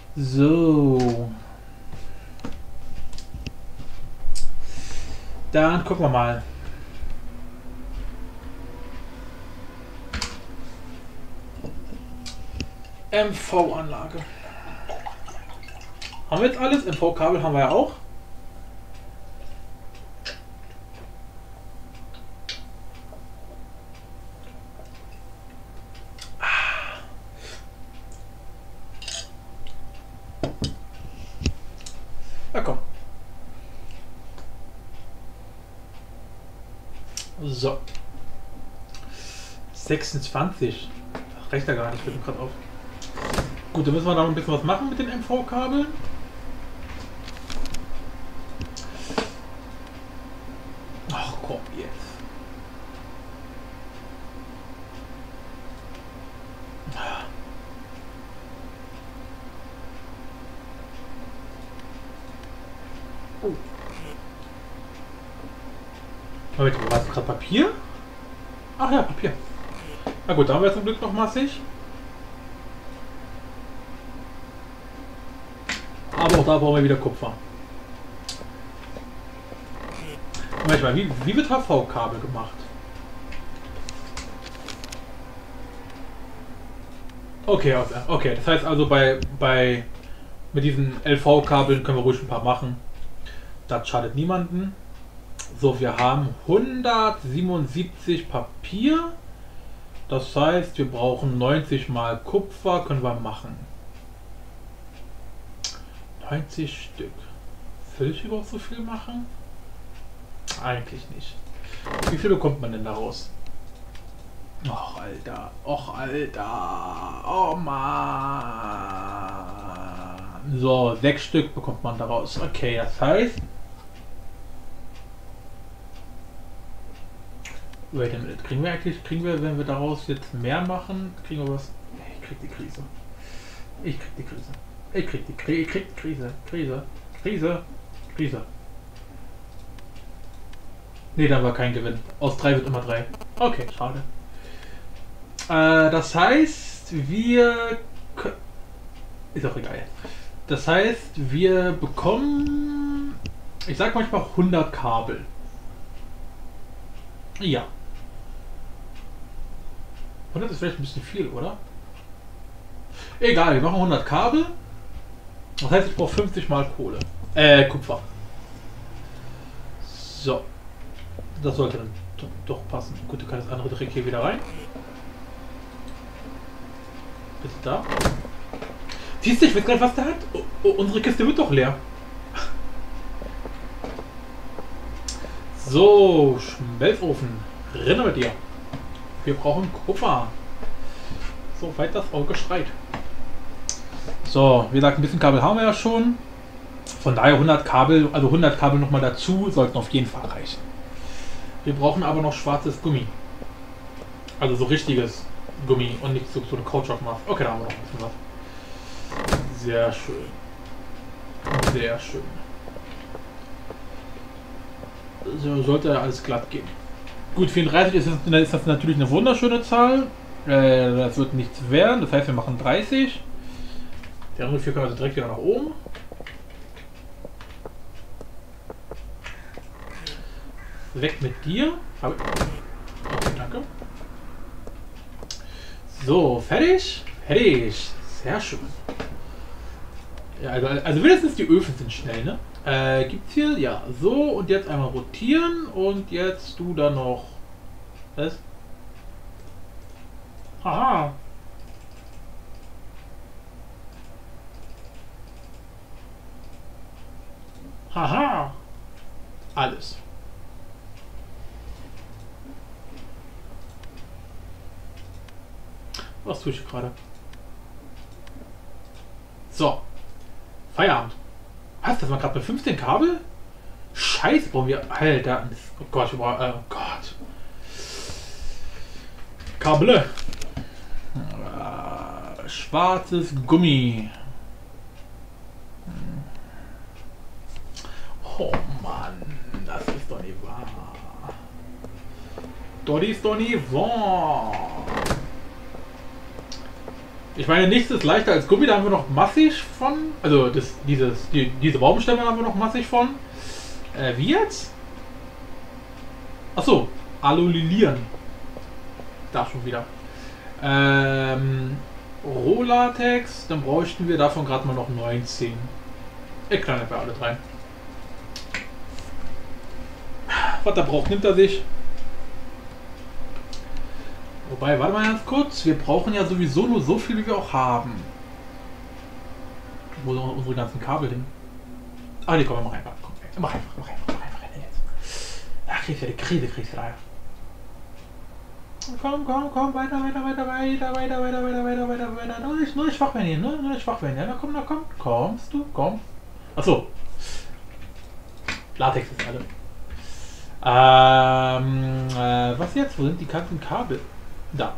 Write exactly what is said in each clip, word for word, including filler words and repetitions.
So. Dann gucken wir mal. M V-Anlage. Haben wir jetzt alles? M V-Kabel haben wir ja auch. Na komm. So. sechsundzwanzig. Ach, reicht ja gar nicht, fällt mir gerade auf. Gut, dann müssen wir da noch ein bisschen was machen mit den M V-Kabeln. Ach komm, jetzt. Oh. Leute, war es gerade Papier? Ach ja, Papier. Na gut, da haben wir zum Glück noch massig. Aber auch da brauchen wir wieder Kupfer. Manchmal, wie, wie wird H V-Kabel gemacht? Okay, okay, das heißt also bei, bei mit diesen L V-Kabeln können wir ruhig ein paar machen. Das schadet niemanden. So, wir haben hundertsiebenundsiebzig Papier. Das heißt, wir brauchen neunzig mal Kupfer, können wir machen. neunzig Stück. Will ich überhaupt so viel machen? Eigentlich nicht. Wie viel bekommt man denn daraus? Och, Alter. Och, Alter. Oh, Mann. So, sechs Stück bekommt man daraus. Okay, das heißt... Wait a minute. Kriegen wir eigentlich, kriegen wir, wenn wir daraus jetzt mehr machen, kriegen wir was? Ich krieg die Krise. Ich krieg die Krise. Ich krieg die Krise. Ich krieg die Krise. Krise. Krise. Krise. Ne, da war kein Gewinn. Aus drei wird immer drei. Okay, schade. Äh, das heißt, wir... Ist auch egal. Das heißt, wir bekommen... Ich sag manchmal hundert Kabel. Ja. hundert ist vielleicht ein bisschen viel, oder? Egal, wir machen hundert Kabel. Das heißt, ich brauche fünfzig mal Kohle. Äh, Kupfer. So. Das sollte dann doch passen. Gut, du kannst das andere direkt hier wieder rein. Bist du da? Siehst du, ich weiß gar nicht, was der hat. Oh, oh, unsere Kiste wird doch leer. So, Schmelzofen. Rinne mit dir. Wir brauchen Kupfer. So weit das Auge schreit. So, wie gesagt, ein bisschen Kabel haben wir ja schon. Von daher hundert Kabel, also hundert Kabel nochmal dazu, sollten auf jeden Fall reichen. Wir brauchen aber noch schwarzes Gummi. Also so richtiges Gummi und nicht so, so eine Kautschukmaske. Okay, da haben wir noch ein bisschen was. Sehr schön. Sehr schön. So sollte alles glatt gehen. Gut, vierunddreißig ist, ist das natürlich eine wunderschöne Zahl. Äh, das wird nichts werden. Das heißt, wir machen dreißig. Die andere vier können wir also direkt wieder nach oben. Weg mit dir. Okay, danke. So, fertig? Fertig. Sehr schön. Ja, also, also wenigstens die Öfen sind schnell, ne? Äh, gibt's hier? Ja, so und jetzt einmal rotieren und jetzt du dann noch. Was? Haha. Haha. Alles. Was tue ich gerade? So. Feierabend. Was? Das war gerade bei fünfzehn Kabel? Scheiße, brauchen wir. Alter. Oh Gott, oh Gott. Kabel. Schwarzes Gummi. Oh Mann, das ist doch nicht wahr. Das ist doch nicht wahr. Ich meine, nichts ist leichter als Gummi, da haben wir noch massig von. Also das, dieses, die, diese Baumstämme haben wir noch massig von. Äh, wie jetzt? Achso, Alulilieren. Da schon wieder. Ähm, Rohlatex, dann bräuchten wir davon gerade mal noch neunzehn. Ich kann nicht bei alle drei. Was er braucht, nimmt er sich. Wobei, warte mal ganz kurz. Wir brauchen ja sowieso nur so viel, wie wir auch haben. Wo sind unsere ganzen Kabel hin? Ah, die kommen, mach einfach. Komm, mach einfach, mach einfach, mach einfach. Jetzt. Ach, kriegst du ja die Krise, kriegst du da. Komm, komm, komm, weiter, weiter, weiter, weiter, weiter, weiter, weiter, weiter, weiter, weiter. Nur nicht, nur nicht schwach werden hier, ne? Nur nicht schwach werden, ja? Na komm, na komm. Kommst du, komm. Achso. Latex ist alle. Ähm, äh, was jetzt? Wo sind die ganzen Kabel? Da.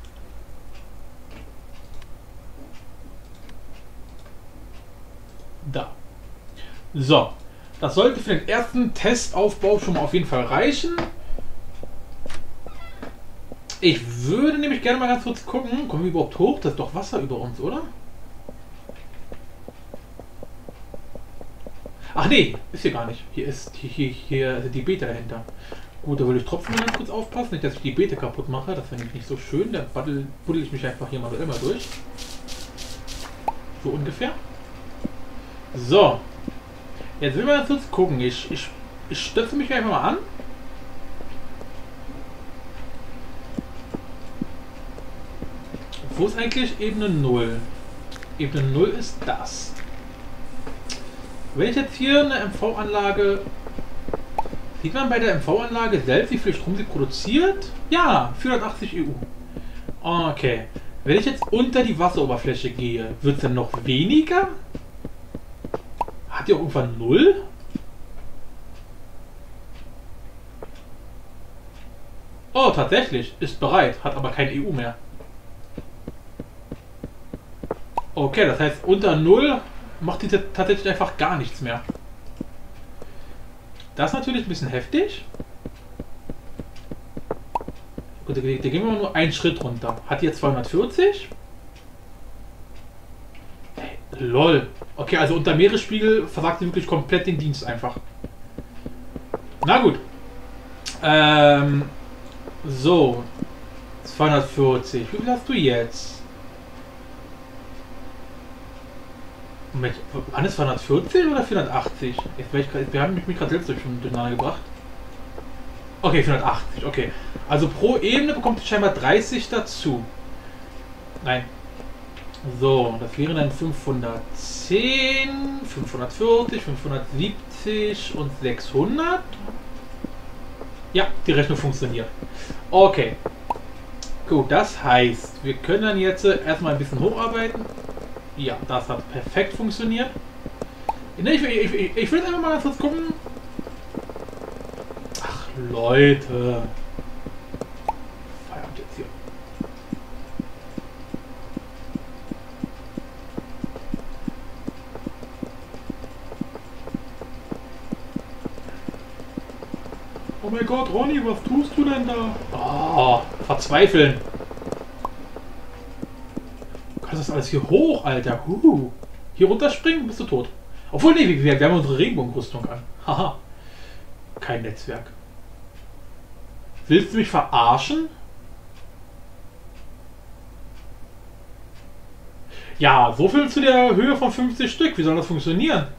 Da. So. Das sollte für den ersten Testaufbau schon mal auf jeden Fall reichen. Ich würde nämlich gerne mal ganz kurz gucken. Kommen wir überhaupt hoch? Das ist doch Wasser über uns, oder? Ach nee, ist hier gar nicht. Hier ist hier, hier, hier sind die Beete dahinter. Gut, da würde ich trotzdem mal ganz kurz aufpassen, nicht dass ich die Beete kaputt mache. Das wäre nämlich nicht so schön. Da buddel, buddel ich mich einfach hier mal immer durch. So ungefähr. So. Jetzt will man ganz kurz gucken. Ich, ich, ich stöpfe mich einfach mal an. Wo ist eigentlich Ebene null? Ebene null ist das. Wenn ich jetzt hier eine M V-Anlage... Sieht man bei der M V-Anlage selbst, wie viel Strom sie produziert? Ja, vierhundertachtzig E U. Okay. Wenn ich jetzt unter die Wasseroberfläche gehe, wird es dann noch weniger? Hat die auch irgendwann null? Oh, tatsächlich. Ist bereit, hat aber kein E U mehr. Okay, das heißt, unter null macht die tatsächlich einfach gar nichts mehr. Das ist natürlich ein bisschen heftig. Gut, da gehen wir mal nur einen Schritt runter. Hat die jetzt zweihundertvierzig? Hey, lol. Okay, also unter Meeresspiegel versagt sie wirklich komplett den Dienst einfach. Na gut. Ähm, so. zweihundertvierzig. Wie viel hast du jetzt? Moment, waren es zweihundertvierzig oder vierhundertachtzig? Jetzt ich grad, wir haben mich, mich gerade selbst durch, durcheinander gebracht. Okay, vierhundertachtzig, okay. Also pro Ebene bekommt sie scheinbar dreißig dazu. Nein. So, das wären dann fünfhundertzehn, fünfhundertvierzig, fünfhundertsiebzig und sechshundert. Ja, die Rechnung funktioniert. Okay. Gut, das heißt, wir können dann jetzt erstmal ein bisschen hocharbeiten. Ja, das hat perfekt funktioniert. Ich, ich, ich, ich will einfach mal ganz kurz gucken. Ach, Leute. Feierabend jetzt hier. Oh mein Gott, Ronny, was tust du denn da? Oh, verzweifeln. Das ist alles hier hoch, Alter. Huhu. Hier runterspringen, bist du tot. Obwohl, nee, wir, wir haben unsere Regenbogenrüstung an. Haha. Kein Netzwerk. Willst du mich verarschen? Ja, so viel zu der Höhe von fünfzig Stück. Wie soll das funktionieren?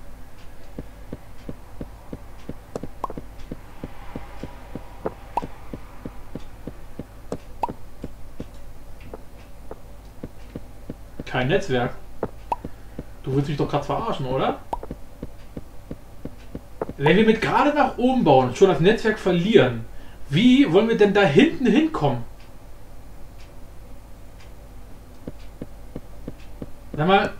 Kein Netzwerk. Du willst mich doch gerade verarschen, oder? Wenn wir mit gerade nach oben bauen, schon das Netzwerk verlieren, wie wollen wir denn da hinten hinkommen? Sag mal.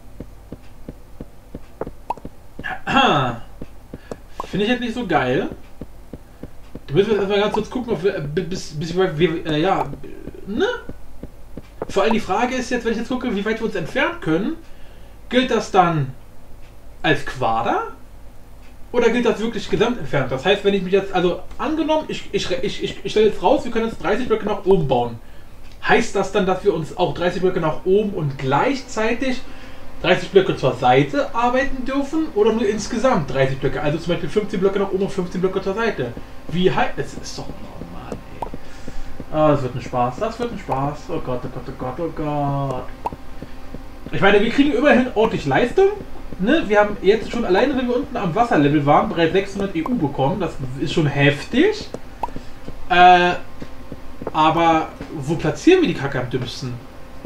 Finde ich jetzt nicht so geil. Du müssen jetzt erstmal ganz kurz gucken, ob wir, bis, bis wir, wir äh, ja, ne? Vor allem die Frage ist jetzt, wenn ich jetzt gucke, wie weit wir uns entfernen können, gilt das dann als Quader? Oder gilt das wirklich gesamt entfernt? Das heißt, wenn ich mich jetzt, also angenommen, ich, ich, ich, ich, ich stelle jetzt raus, wir können jetzt dreißig Blöcke nach oben bauen. Heißt das dann, dass wir uns auch dreißig Blöcke nach oben und gleichzeitig dreißig Blöcke zur Seite arbeiten dürfen oder nur insgesamt dreißig Blöcke? Also zum Beispiel fünfzehn Blöcke nach oben und fünfzehn Blöcke zur Seite. Wie heißt es? Ist doch normal, ey. Ah, das wird ein Spaß. Das wird ein Spaß. Oh Gott, oh Gott, oh Gott, oh Gott. Ich meine, wir kriegen immerhin ordentlich Leistung. Ne? Wir haben jetzt schon alleine, wenn wir unten am Wasserlevel waren, bereits sechshundert E U bekommen. Das ist schon heftig. Äh, aber wo platzieren wir die Kacke am dümmsten?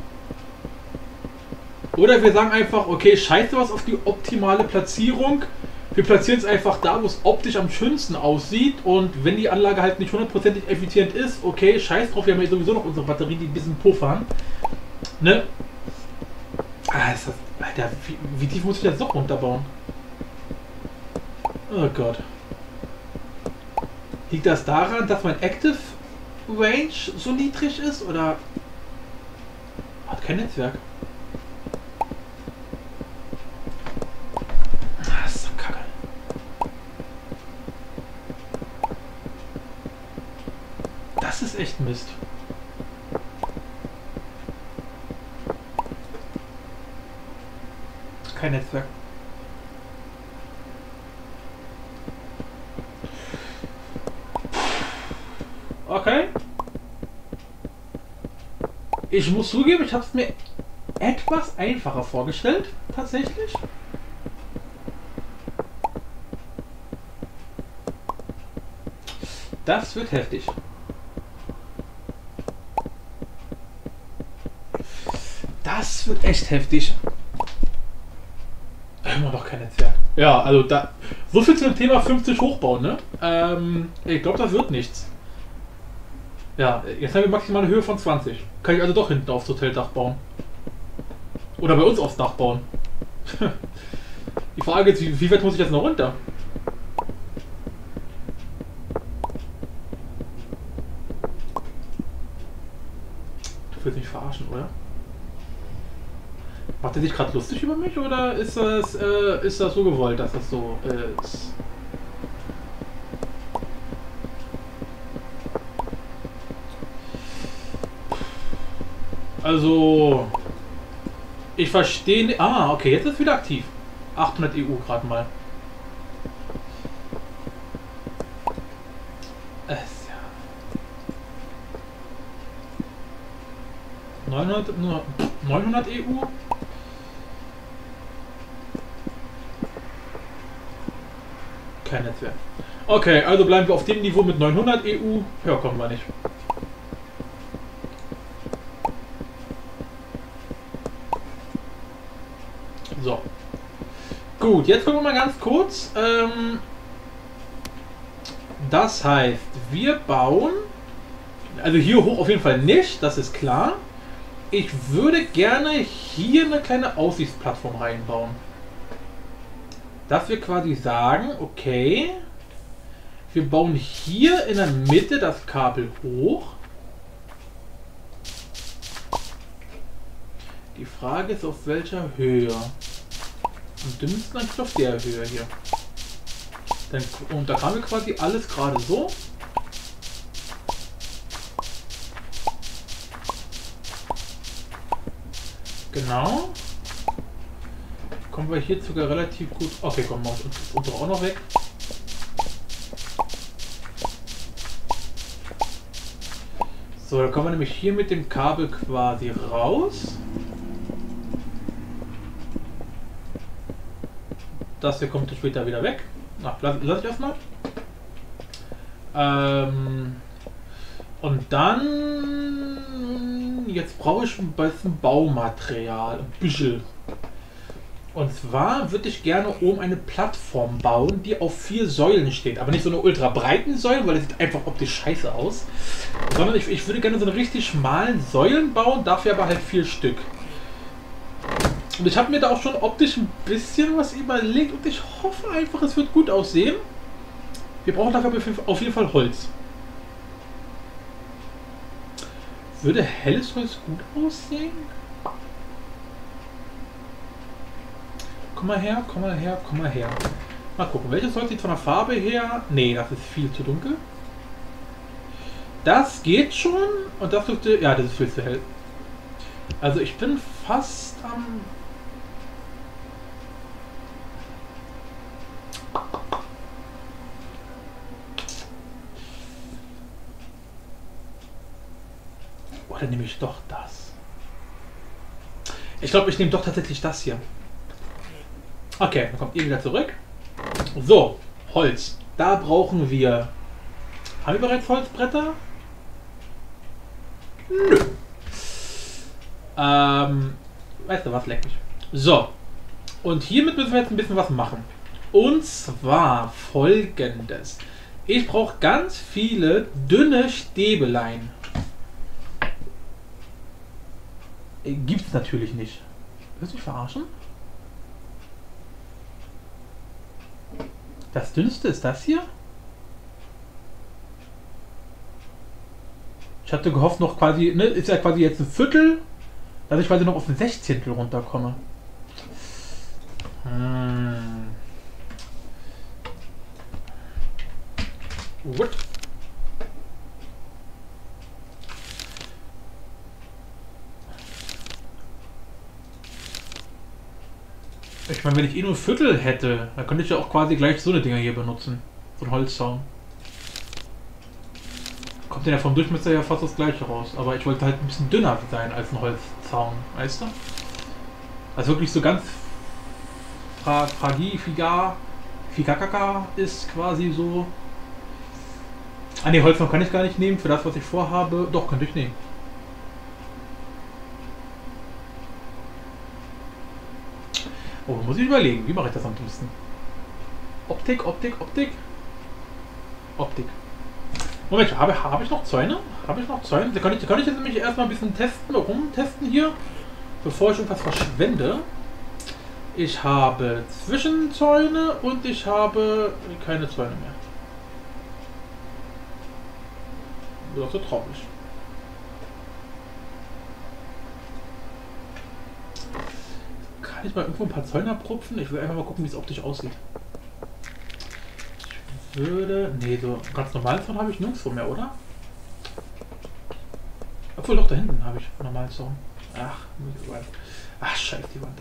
Oder wir sagen einfach, okay, scheiße was auf die optimale Platzierung. Wir platzieren es einfach da, wo es optisch am schönsten aussieht. Und wenn die Anlage halt nicht hundertprozentig effizient ist, okay, scheiß drauf, wir haben ja sowieso noch unsere Batterien, die ein bisschen puffern. Ne? Ah, ist das, Alter, wie, wie tief muss ich das doch runterbauen? Oh Gott. Liegt das daran, dass mein Active Range so niedrig ist? Oder hat kein Netzwerk? Das ist doch kacke. Das ist echt Mist. Kein Netzwerk. Okay. Ich muss zugeben, ich habe es mir etwas einfacher vorgestellt, tatsächlich. Das wird heftig. Das wird echt heftig. Immer noch kein Netzwerk. Ja, also da. So viel zum Thema fünfzig hochbauen, ne? Ähm, ich glaube, das wird nichts. Ja, jetzt haben wir maximal eine Höhe von zwanzig. Kann ich also doch hinten aufs Hoteldach bauen. Oder bei uns aufs Dach bauen. Die Frage ist, wie, wie weit muss ich jetzt noch runter? Du willst mich verarschen, oder? Macht er sich gerade lustig über mich oder ist das, äh, ist das so gewollt, dass das so ist? Also, ich verstehe. Ah, okay, jetzt ist es wieder aktiv. achthundert E U gerade mal. Es, ja. neunhundert, nur neunhundert E U. Kein Netzwerk. Okay, also bleiben wir auf dem Niveau mit neunhundert E U. Ja, kommen wir nicht. So. Gut, jetzt gucken wir mal ganz kurz. Ähm, das heißt, wir bauen, also hier hoch auf jeden Fall nicht, das ist klar. Ich würde gerne hier eine kleine Aussichtsplattform reinbauen. Dass wir quasi sagen, okay, wir bauen hier in der Mitte das Kabel hoch. Die Frage ist, auf welcher Höhe. Am dümmsten eigentlich auf der Höhe hier. Dann, und da haben wir quasi alles gerade so. Genau. Kommen wir hier sogar relativ gut. Okay, kommen wir uns auch noch weg. So, da kommen wir nämlich hier mit dem Kabel quasi raus. Das hier kommt später wieder weg. Ach, lass, lass ich erstmal. Ähm, und dann. Jetzt brauche ich ein bisschen Baumaterial. Ein bisschen. Und zwar würde ich gerne oben eine Plattform bauen, die auf vier Säulen steht. Aber nicht so eine ultra breiten Säule, weil das sieht einfach optisch scheiße aus. Sondern ich, ich würde gerne so eine richtig schmalen Säulen bauen, dafür aber halt vier Stück. Und ich habe mir da auch schon optisch ein bisschen was überlegt und ich hoffe einfach, es wird gut aussehen. Wir brauchen dafür auf jeden Fall Holz. Würde helles Holz gut aussehen? Komm mal her, komm mal her, komm mal her. Mal gucken, welches Holz sieht von der Farbe her? Nee, das ist viel zu dunkel. Das geht schon und das dürfte... Ja, das ist viel zu hell. Also ich bin fast am... Oder nehme ich doch das? Ich glaube, ich nehme doch tatsächlich das hier. Okay, dann kommt ihr wieder zurück. So, Holz. Da brauchen wir... Haben wir bereits Holzbretter? Nö. Ähm, weißt du was, leck mich. So. Und hiermit müssen wir jetzt ein bisschen was machen. Und zwar folgendes. Ich brauche ganz viele dünne Stäbelein. Gibt's natürlich nicht. Willst du mich verarschen? Das dünnste ist das hier? Ich hatte gehofft noch quasi, ne, ist ja quasi jetzt ein Viertel, dass ich quasi noch auf ein Sechzehntel runterkomme. Hm. Gut. Ich meine, wenn ich eh nur ein Viertel hätte, dann könnte ich ja auch quasi gleich so eine Dinger hier benutzen. So ein Holzzaun. Kommt ja vom Durchmesser ja fast das gleiche raus. Aber ich wollte halt ein bisschen dünner sein als ein Holzzaun, weißt du? Also wirklich so ganz fra fragil, figar, figakaka ist quasi so. Ah ne, Holzzaun kann ich gar nicht nehmen für das, was ich vorhabe. Doch, könnte ich nehmen. Oh, muss ich überlegen, wie mache ich das am besten? Optik, Optik, Optik. Optik. Moment, habe, habe ich noch Zäune? Habe ich noch Zäune? Da kann ich, da kann ich jetzt nämlich erstmal ein bisschen testen, rumtesten hier, bevor ich irgendwas verschwende. Ich habe Zwischenzäune und ich habe keine Zäune mehr. Das ist so traurig. Kann ich mal irgendwo ein paar Zäune abprupfen? Ich will einfach mal gucken, wie es optisch aussieht. Ich würde... Ne, so ganz normalen Zaun habe ich nirgendwo mehr, oder? Obwohl, doch, da hinten habe ich normalen Zaun. Ach, ach, scheiße, die Wand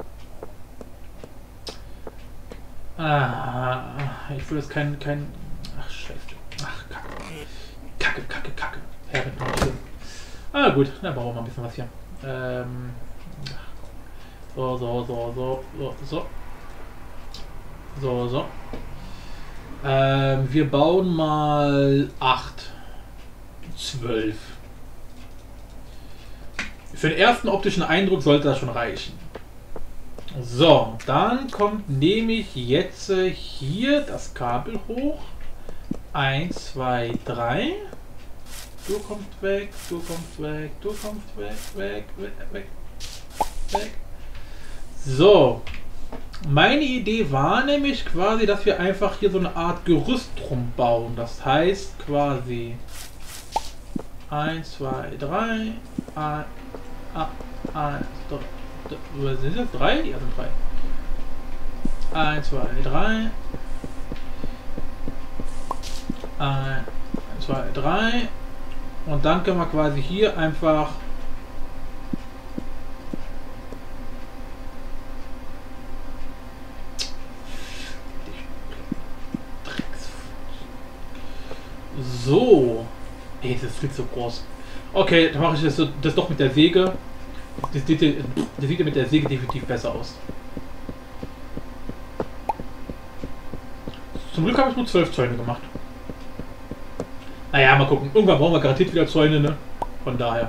dann. Ah, ich will jetzt kein... kein ach, scheiße. Ach, Kacke. Kacke, Kacke, Kacke. Herrin, ah, gut, dann brauchen wir mal ein bisschen was hier. Ähm... So, so, so, so, so, so. So, so. Ähm, wir bauen mal acht. zwölf. Für den ersten optischen Eindruck sollte das schon reichen. So, dann kommt nämlich jetzt hier das Kabel hoch. eins, zwei, drei. Du kommst weg, du kommst weg, du kommst weg, weg, weg, weg, weg. So, meine Idee war nämlich quasi, dass wir einfach hier so eine Art Gerüst drum bauen. Das heißt quasi eins, zwei, drei, eins, sind das drei? Ja, sind drei. eins, zwei, drei, eins, zwei, drei und dann können wir quasi hier einfach so. Ey, das ist viel zu groß. Okay, dann mache ich das, so, das doch mit der Säge. Das sieht, das sieht mit der Säge definitiv besser aus. Zum Glück habe ich nur zwölf Zäune gemacht. Naja, mal gucken. Irgendwann brauchen wir garantiert wieder Zäune, ne? Von daher.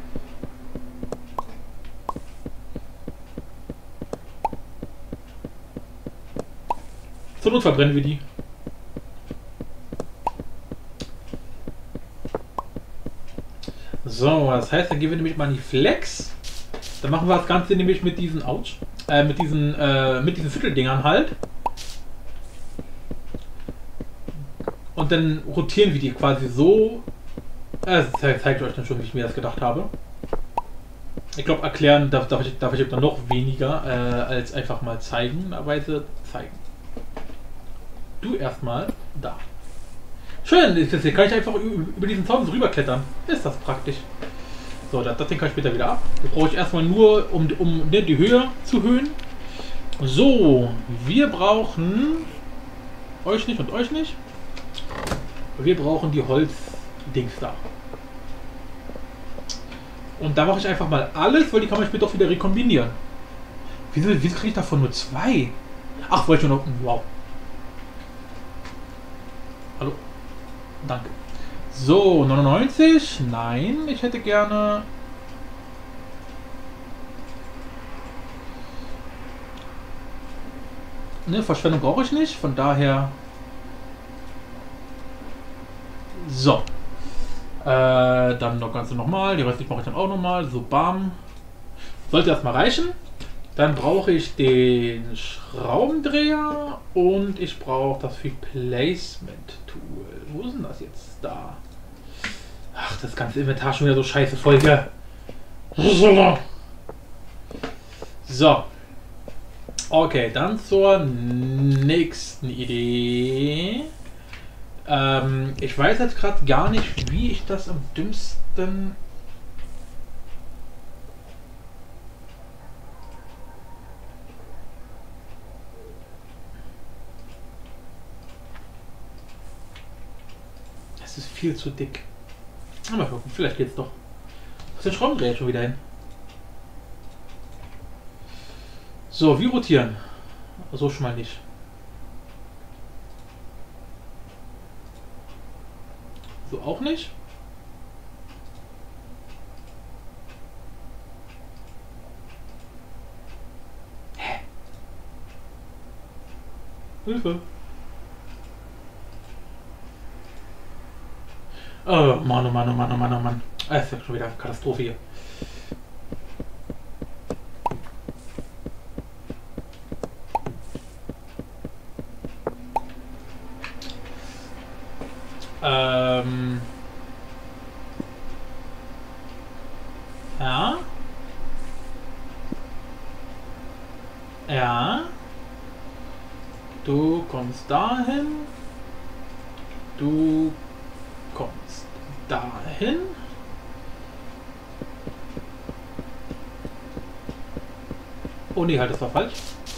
Zur Not verbrennen wir die. So, das heißt, dann gehen wir nämlich mal in die Flex. Dann machen wir das Ganze nämlich mit diesen Ouch, äh, mit diesen, äh, mit diesen Vierteldingern halt. Und dann rotieren wir die quasi so. Äh, das zeigt euch dann schon, wie ich mir das gedacht habe. Ich glaube, erklären darf, darf, ich, darf ich dann noch weniger, äh, als einfach mal zeigen, Weise zeigen. Du erstmal da. Schön, das hier kann ich einfach über diesen Zaun so rüberklettern. Ist das praktisch. So, das, das Ding kann ich später wieder ab. Das brauche ich erstmal nur, um, um ne, die Höhe zu erhöhen. So, wir brauchen euch nicht und euch nicht. Wir brauchen die Holzdings da. Und da mache ich einfach mal alles, weil die kann man später auch wieder rekombinieren. Wieso, wieso kriege ich davon nur zwei? Ach, wollte ich nur noch... Wow. Hallo. Danke. So, neunundneunzig. Nein, ich hätte gerne... Ne, Verschwendung brauche ich nicht. Von daher... So. Äh, dann noch ganz nochmal. Die restlichen mache ich dann auch nochmal. So, bam. Sollte erstmal reichen. Dann brauche ich den Schraubendreher und ich brauche das Placement Tool. Wo ist denn das jetzt? Da. Ach, das ganze Inventar schon wieder so scheiße voll hier. So. Okay, dann zur nächsten Idee. Ähm, ich weiß jetzt gerade gar nicht, wie ich das am dümmsten... Das ist viel zu dick. Mal gucken, vielleicht geht's doch. Was ist der Schraubendreher schon wieder hin? So, wie rotieren? So schon mal nicht. So auch nicht. Hä? Hilfe. Oh Mann, oh Mann, oh Mann, oh Mann, oh Mann. Das ist ja schon wieder eine Katastrophe hier. Ähm. Ja. Ja. Du kommst dahin. Du kommst dahin. Oh nee, halt, das war falsch.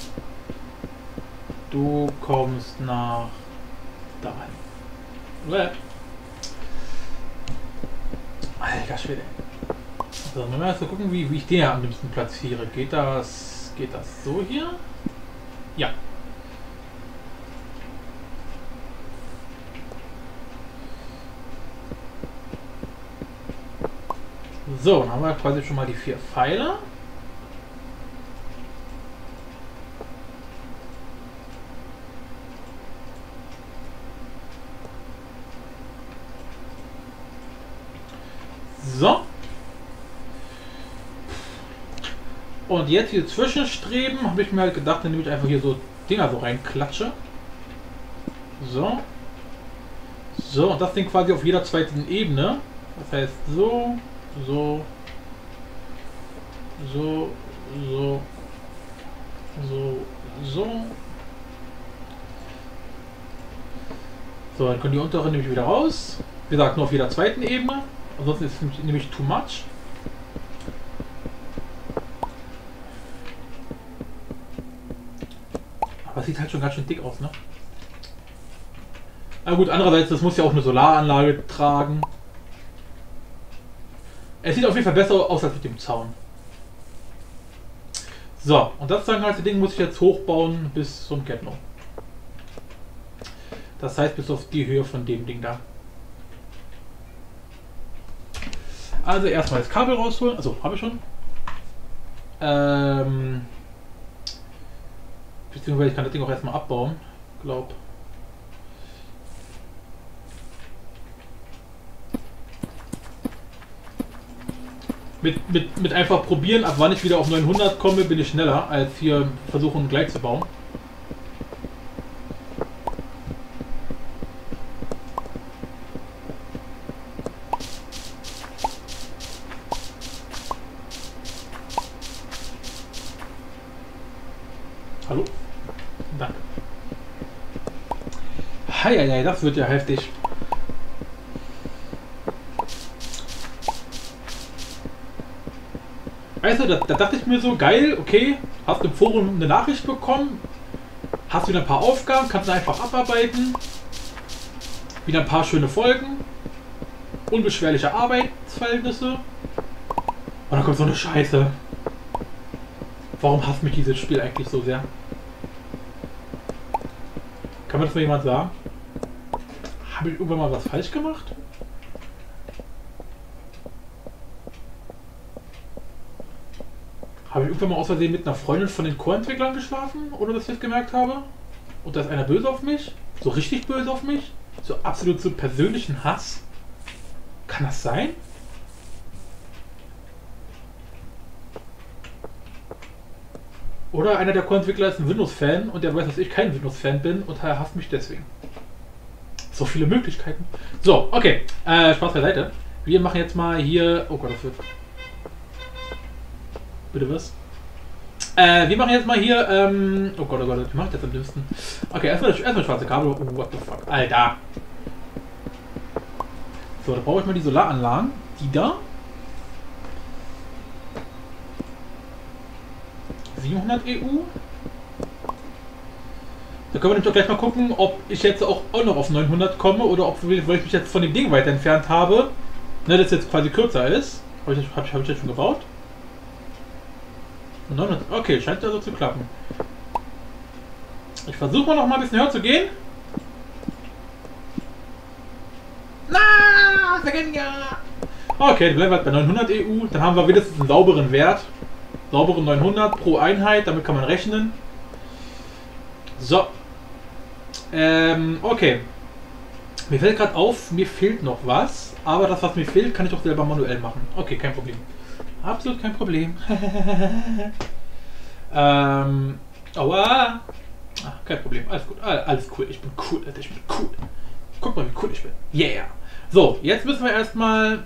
Du kommst nach dahin. Bäh. Alter Schwede. So, dann mal erst gucken, wie, wie ich den ja am liebsten platziere. Geht das, geht das so hier? Ja. So, dann haben wir quasi schon mal die vier Pfeile. So. Und jetzt hier Zwischenstreben habe ich mir halt gedacht, dann nehme ich einfach hier so Dinger so reinklatsche. So. So, und das Ding quasi auf jeder zweiten Ebene. Das heißt so, so, so, so, so, so. So, dann können die unteren nämlich wieder raus. Wie gesagt, nur auf jeder zweiten Ebene. Ansonsten ist es nämlich too much. Aber es sieht halt schon ganz schön dick aus, ne? Aber gut, andererseits, das muss ja auch eine Solaranlage tragen. Es sieht auf jeden Fall besser aus als mit dem Zaun. So, und das ganze Ding muss ich jetzt hochbauen bis zum Kettenung. Das heißt bis auf die Höhe von dem Ding da. Also erstmal das Kabel rausholen. Also habe ich schon. Ähm, beziehungsweise ich kann das Ding auch erstmal abbauen. Glaub. Mit, mit, mit einfach probieren, ab wann ich wieder auf neunhundert komme, bin ich schneller, als hier versuchen gleich zu bauen. Hallo? Danke. Heieiei, das wird ja heftig. Weißt du, da, da dachte ich mir so, geil, okay, hast im Forum eine Nachricht bekommen, hast wieder ein paar Aufgaben, kannst du einfach abarbeiten, wieder ein paar schöne Folgen, unbeschwerliche Arbeitsverhältnisse und dann kommt so eine Scheiße. Warum hasst mich dieses Spiel eigentlich so sehr? Kann mir das mal jemand sagen? Habe ich irgendwann mal was falsch gemacht? Habe ich irgendwann mal aus Versehen mit einer Freundin von den Core-Entwicklern geschlafen, ohne dass ich es gemerkt habe? Und da ist einer böse auf mich? So richtig böse auf mich? So absolut so persönlichen Hass? Kann das sein? Oder einer der Core-Entwickler ist ein Windows-Fan und der weiß, dass ich kein Windows-Fan bin und er hasst mich deswegen. So viele Möglichkeiten. So, okay. Äh, Spaß beiseite. Wir machen jetzt mal hier... Oh Gott, das wird... Bitte was? Äh, wir machen jetzt mal hier, ähm... Oh Gott, oh Gott, wie mache ich das am dümmsten? Okay, erstmal das, erstmal das schwarze Kabel. Oh, what the fuck. Alter. So, da brauche ich mal die Solaranlagen. Die da. siebenhundert E U. Da können wir nämlich auch gleich mal gucken, ob ich jetzt auch, auch noch auf neunhundert komme oder ob, weil ich mich jetzt von dem Ding weiter entfernt habe, ne, das jetzt quasi kürzer ist. Habe ich, hab ich, hab ich jetzt schon gebaut? neunhundert, okay, scheint also zu klappen. Ich versuche mal noch mal ein bisschen höher zu gehen. Na, ja. Okay, dann bleiben wir bei neunhundert E U. Dann haben wir wenigstens einen sauberen Wert. Sauberen neunhundert pro Einheit, damit kann man rechnen. So. Ähm, okay. Mir fällt gerade auf, mir fehlt noch was. Aber das, was mir fehlt, kann ich auch selber manuell machen. Okay, kein Problem. Absolut kein Problem. ähm, aua. Ach, kein Problem, alles gut. Alles cool, ich bin cool, Alter, ich bin cool. Guck mal, wie cool ich bin. Yeah. So, jetzt müssen wir erstmal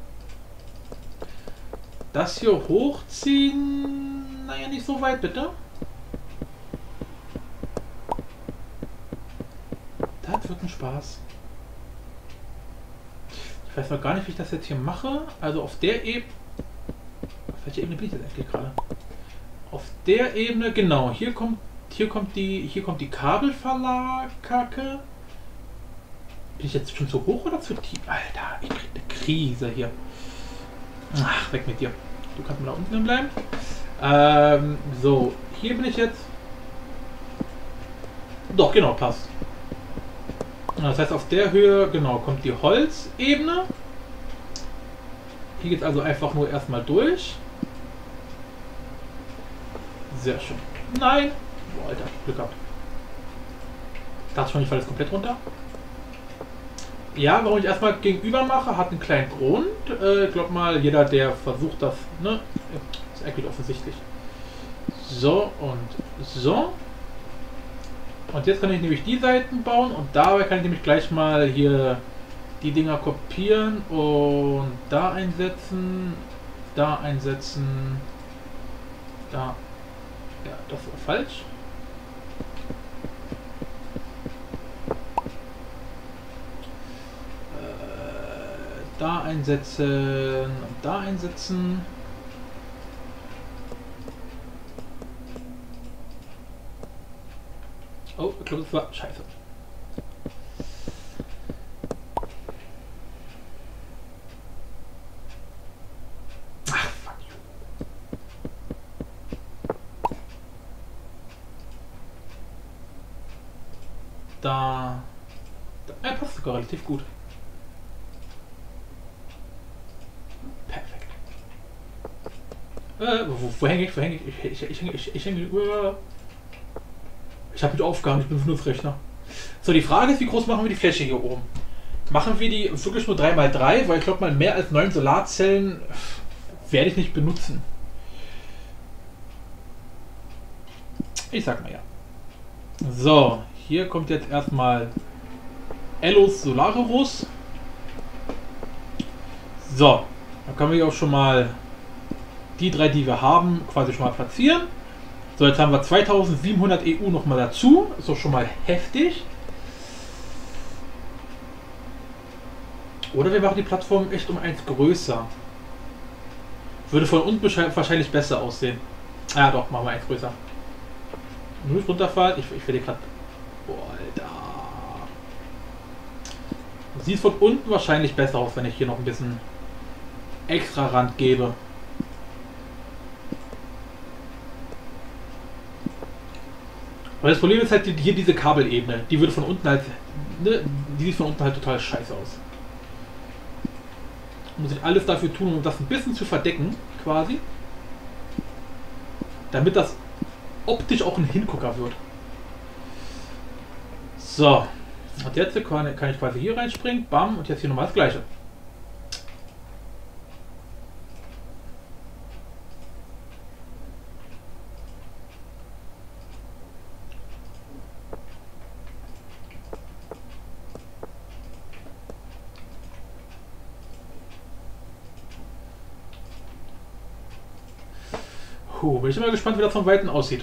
das hier hochziehen. Naja, nicht so weit, bitte. Das wird ein Spaß. Ich weiß noch gar nicht, wie ich das jetzt hier mache. Also auf der Ebene... Auf welcher Ebene bin ich jetzt eigentlich gerade? Auf der Ebene, genau. Hier kommt, hier kommt die, hier kommt die Kabelverlag-Kacke. Bin ich jetzt schon zu hoch oder zu tief? Alter, ich krieg eine Krise hier. Ach, weg mit dir. Du kannst mal da unten bleiben. Ähm, so, hier bin ich jetzt. Doch, genau, passt. Das heißt, auf der Höhe, genau, kommt die Holzebene. Hier geht es also einfach nur erstmal durch. Sehr schön. Nein! Boah, Alter, Glück gehabt. Ich dachte schon, ich falle jetzt komplett runter. Ja, warum ich erstmal gegenüber mache, hat einen kleinen Grund. Äh, ich glaube mal, jeder, der versucht das, ne, ist eigentlich offensichtlich. So und so. Und jetzt kann ich nämlich die Seiten bauen und dabei kann ich nämlich gleich mal hier die Dinger kopieren und da einsetzen, da einsetzen, da, ja, das war falsch. Äh, da einsetzen und da einsetzen. Oh, ich glaube, das war scheiße. Ach, fuck you. Da... da er passt sogar relativ gut. Perfekt. Äh, wo, wo hänge ich? Wo hänge ich? Ich, ich, ich hänge... Ich, ich hänge... Uh, Ich habe mit Aufgaben, ich bin Windows-Rechner. So, die Frage ist, wie groß machen wir die Fläche hier oben? Machen wir die wirklich nur drei mal drei, weil ich glaube mal mehr als neun Solarzellen werde ich nicht benutzen. Ich sag mal ja. So, hier kommt jetzt erstmal Elos Solarerus. So, dann können wir auch schon mal die drei, die wir haben, quasi schon mal platzieren. So, jetzt haben wir zweitausendsiebenhundert E U nochmal dazu. Ist doch schon mal heftig. Oder wir machen die Plattform echt um eins größer. Würde von unten wahrscheinlich besser aussehen. Ah ja, doch, machen wir eins größer. Nur runterfallen. Ich, ich werde gerade... Boah, Alter. Sieht von unten wahrscheinlich besser aus, wenn ich hier noch ein bisschen extra Rand gebe. Aber das Problem ist halt hier diese Kabelebene. Die würde von unten halt... Ne, die sieht von unten halt total scheiße aus. Muss ich alles dafür tun, um das ein bisschen zu verdecken, quasi. Damit das optisch auch ein Hingucker wird. So. Und jetzt kann, kann ich quasi hier reinspringen. Bam. Und jetzt hier nochmal das Gleiche. Puh, bin ich immer gespannt, wie das von Weitem aussieht.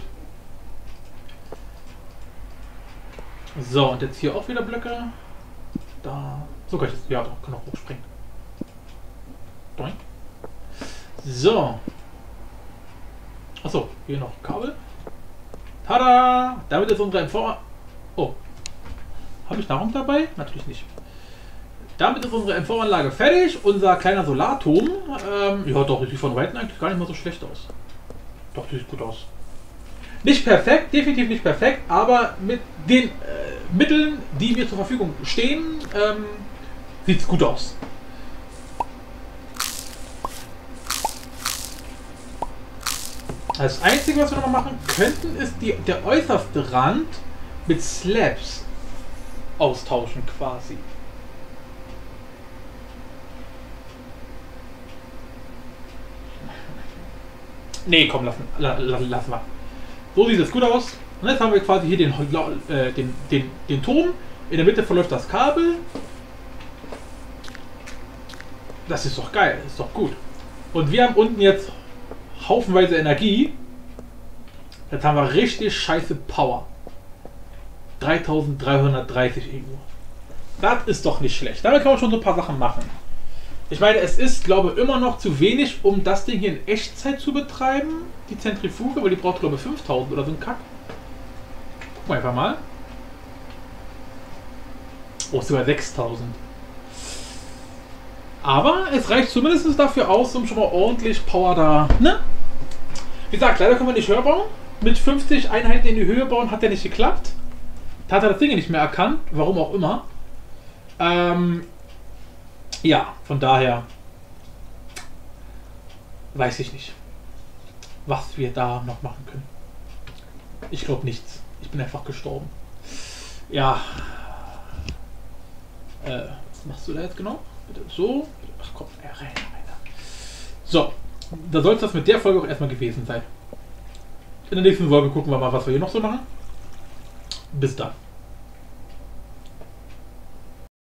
So, und jetzt hier auch wieder Blöcke. Da. So kann ich jetzt. Ja, doch, kann auch hochspringen. Doink. So. Achso, hier noch Kabel. Tada! Damit ist unsere M V. Oh. Habe ich Nahrung dabei? Natürlich nicht. Damit ist unsere M V-Anlage fertig. Unser kleiner Solarturm. Ähm, ja, doch, sieht von Weitem eigentlich gar nicht mal so schlecht aus. Doch, das sieht gut aus. Nicht perfekt, definitiv nicht perfekt, aber mit den äh, Mitteln, die mir zur Verfügung stehen, ähm, sieht es gut aus. Das Einzige, was wir noch mal machen könnten, ist die, der äußerste Rand mit Slabs austauschen quasi. Nee, komm, lassen, la, la, lassen wir. So sieht es gut aus. Und jetzt haben wir quasi hier den, äh, den, den, den Turm. In der Mitte verläuft das Kabel. Das ist doch geil, das ist doch gut. Und wir haben unten jetzt haufenweise Energie. Jetzt haben wir richtig scheiße Power. dreitausenddreihundertdreißig irgendwo. Das ist doch nicht schlecht. Damit kann man schon so ein paar Sachen machen. Ich meine, es ist, glaube ich, immer noch zu wenig, um das Ding hier in Echtzeit zu betreiben. Die Zentrifuge, weil die braucht, glaube ich, fünftausend oder so ein Kack. Gucken wir einfach mal. Oh, sogar sechstausend. Aber es reicht zumindest dafür aus, um schon mal ordentlich Power da, ne? Wie gesagt, leider können wir nicht höher bauen. Mit fünfzig Einheiten in die Höhe bauen hat ja nicht geklappt. Da hat er das Ding nicht mehr erkannt, warum auch immer. Ähm... Ja, von daher weiß ich nicht, was wir da noch machen können. Ich glaube nichts. Ich bin einfach gestorben. Ja. Äh, was machst du da jetzt genau? Bitte so. Ach komm, rein, rein. So, da soll es das mit der Folge auch erstmal gewesen sein. In der nächsten Folge gucken wir mal, was wir hier noch so machen. Bis dann.